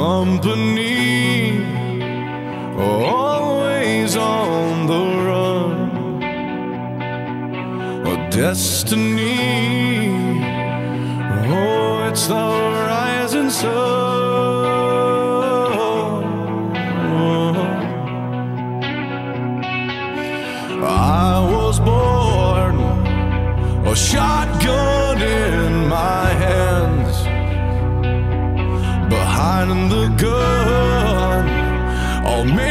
company, always on the run. A destiny, oh, it's the rising sun. I was born, a shotgun in my hands, behind the gun, all